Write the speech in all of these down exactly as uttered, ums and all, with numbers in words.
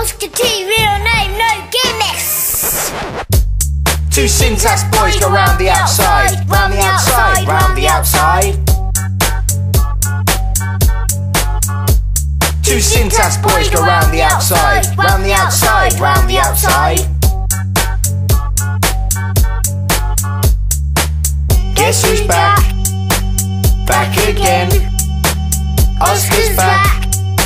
Oscar T, real name, no gimmicks. Two syntax boys go round the outside, round the outside, round the outside. Two syntax boys go round the outside, round the outside, round the outside. Guess who's back? Back again. Oscar's back.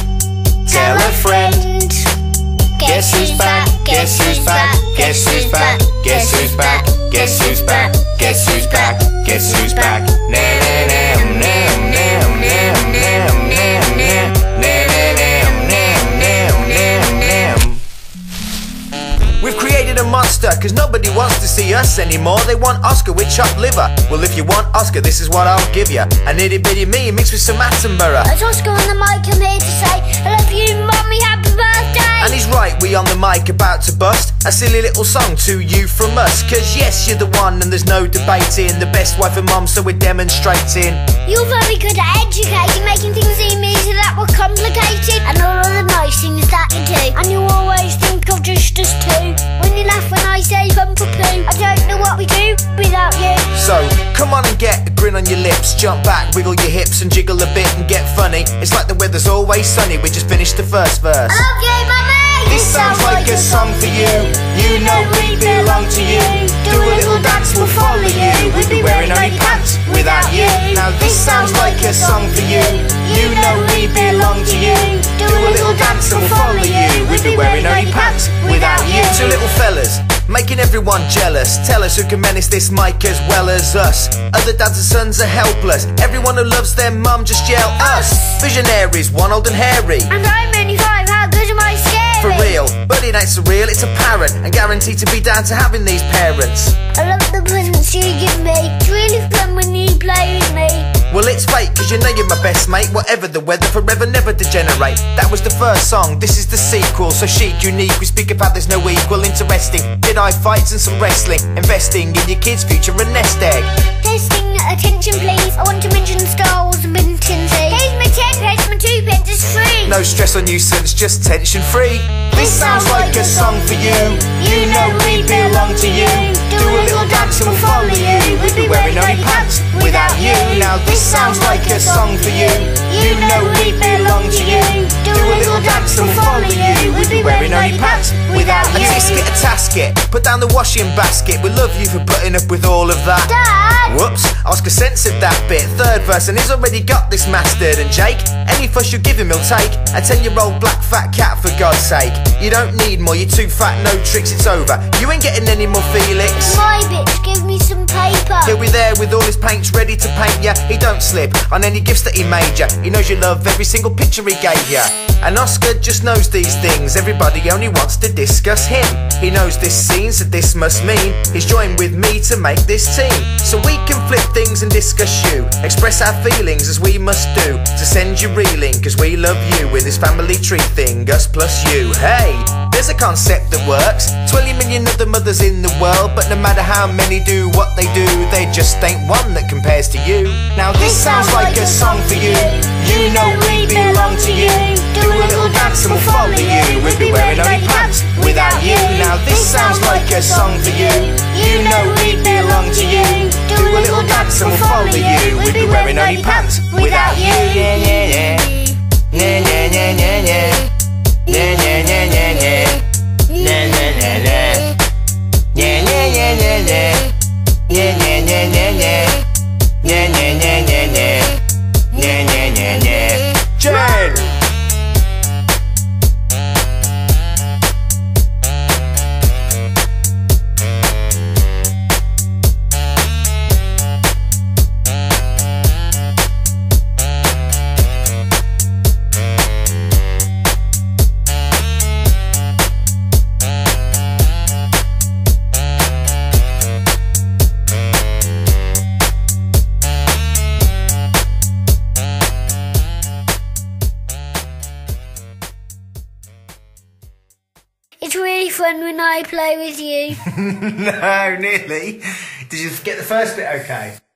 Tell a friend. Guess who's back? Guess who's back? Guess who's back? Guess who's back? Guess who's back? Guess who's back? Guess who's back? Nam nam nam nam nam nam nam nam nam nam nam nam nam. We've created a monster, cause nobody wants to see us anymore. They want Oscar with chopped liver. Well, if you want Oscar, this is what I'll give you. An itty bitty me mixed with some Attenborough. As Oscar on the mic, I'm here to say I love you, mummy, happy birthday. And he's right, we on the mic about to bust a silly little song to you from us. Cause yes, you're the one and there's no debating. The best wife and mum, so we're demonstrating. You're very good at educating, making things seem easy that were complicated. And all of the nice things that you do. And you always think of just us two. When you laugh when I say bumper poo, I don't know what we do without you. So, come on and get a grin on your lips. Jump back, wiggle your hips and jiggle a bit and get funny. It's like the weather's always sunny, we just finished the first verse. I love you, mummy. This sounds like a song for you. You know we belong to you. Do a little dance, we'll follow you. We'd be wearing only pants without you. Now this sounds like a song for you. You know we belong to you. Do a little dance and we'll follow you. We'd be wearing only pants without you. Two little fellas, making everyone jealous. Tell us who can menace this mic as well as us. Other dads and sons are helpless. Everyone who loves their mum just yell us. Visionaries, one old and hairy. And I'm only five, how good am I scary? For real, but it ain't surreal, it's apparent and guaranteed to be down to having these parents. I love the presents you give me. It's really fun when you play with me. Well, it's fate, cause you know you're my best mate. Whatever the weather, forever never degenerate. That was the first song, this is the sequel. So chic, unique, we speak about there's no equal. Interesting, Jedi fights and some wrestling. Investing in your kids' future and nest egg. Testing, attention please. I want to mention Star Wars and Bin Tin Sea. Here's my ten pence, my two pence is free. No stress or nuisance, just tension free. This sounds like a song for you. You know we belong to you. Do a little dance and we'll follow you. We'd be wearing only pants without you. Now this sounds like a song for you. You know we belong to you. Do a little dance and we'll follow you. We'd be wearing only pants without you. A tisket, a tasket, put down the washing basket. We love you for putting up with all of that. Dad! Whoops, Oscar censored that bit. Third verse and he's already got this mastered. And Jake, any fuss you give him he'll take. A ten year old black fat cat for God's sake. You don't need more, you're too fat, no tricks, it's over. You ain't getting any more Felix. My bitch, give me some paper. He'll be there with all his paints ready to paint ya. He don't slip on any gifts that he made ya. He knows you love every single picture he gave ya. And Oscar just knows these things. Everybody only wants to discuss him. He knows this scene, so this must mean he's joined with me to make this team. So we can flip things and discuss you. Express our feelings as we must do. To send you reeling, cause we love you. With this family tree thing, us plus you. Hey, there's a concept that works. Twenty million other mothers in the world, but no matter how many do what they do, there just ain't one that compares to you. Now this sounds like a song for you. You know we belong to you. Do a little dance and we'll follow you. We'd be wearing only pants without you. Now this sounds like a song for you. You know we belong to you. Do a little dance and we'll follow you. We'd be wearing only pants without you. Yeah, yeah, yeah. Yeah, yeah, yeah, yeah, yeah. Yeah, yeah, yeah, yeah, yeah. Yeah, yeah, yeah, yeah. Yeah, yeah, yeah, yeah, yeah. Yeah, yeah, yeah, yeah, yeah. Yeah, yeah, yeah, yeah, yeah. Yeah, yeah, yeah, yeah. Jen! It's really fun when I play with you. No, nearly. Did you get the first bit okay?